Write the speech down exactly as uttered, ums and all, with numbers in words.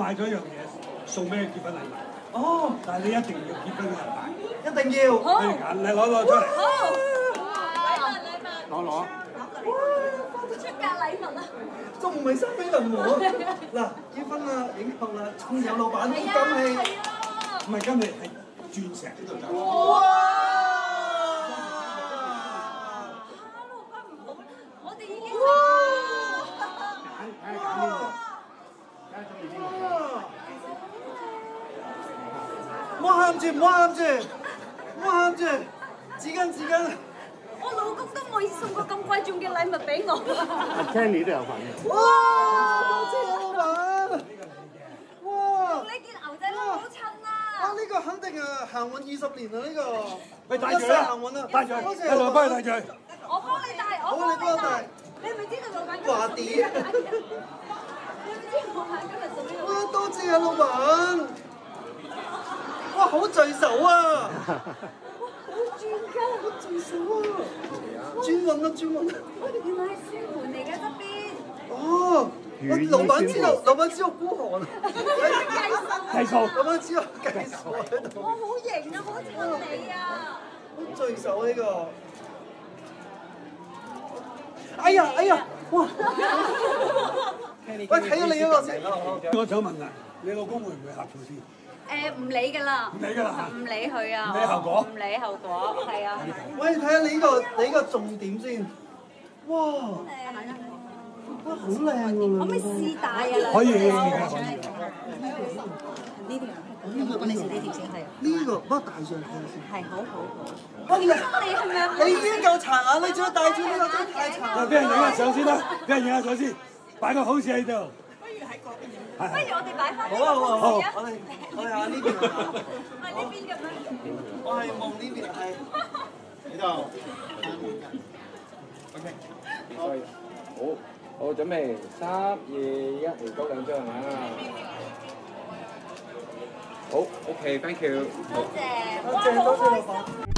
買咗一樣嘢送俾你結婚禮物。 哦， 但係你一定要結婚嗰日戴。 一定要。 你揀，你攞攞出嚟。 好。禮物禮物。 攞攞。 出格禮物啊！ 仲唔係生俾人喎？嗱，結婚啦，影後啦，仲有老闆啲金器。 唔係金器，係鑽石。 哇！ 我哋已經揀，睇下揀邊個。睇下中意邊個。 唔好喊住，唔好喊住，唔好喊住，紙巾紙巾。 我老公都冇送過咁貴重嘅禮物俾我。 阿 Kenny 都有份嘅。 哇！多謝老闆。哇！ 呢件牛仔褸好襯啊！ 啊！呢個肯定係行運二十年啦，呢個。 喂，戴住啦！ 行運啊！ 戴住， 多謝老闆幫你戴住。 我幫你戴，我好，你幫我戴。 你係咪知道老闆今日華啲。 你知老闆今日送咩？ 哇！多謝啊，老闆。哇！好聚手啊！ 好專家， 好聚手啊！專運啊，專運啊！ 原來係宣盤嚟嘅側邊。 哦，老闆知道，老闆知道孤寒啊！ 計數。 老闆知道計數喺度。 我好型啊，好襯你啊！ 好聚手呢個。哎呀哎呀！哇！喂，睇咗你嗰個先。 我想問啊，你老公會唔會呷醋先？ 誒唔理㗎啦， 唔理㗎啦， 唔理佢啊， 唔理後果， 唔理後果，係啊。 喂，睇下你呢個你呢個重點先。哇！哇，好靚喎！ 可唔可以試戴啊？ 可以，可以。 呢條，我幫你試呢條先係。 呢個不過戴上去先。 係好好好。喂，你係咪啊？ 你已經夠殘眼，你仲要戴住呢個真係太殘。 嗱，俾人影下相先啦，俾人影下相先，擺個好字喺度。 不如我哋擺翻呢好啊好啊好個啊！我哋我哋下呢邊啊。 係呢邊咁樣。 我係望呢邊係。呢度。OK。 好，好，準備，三、二、一，嚟多兩張啊！好 ，OK，thank you。 多謝。 多謝多謝老闆。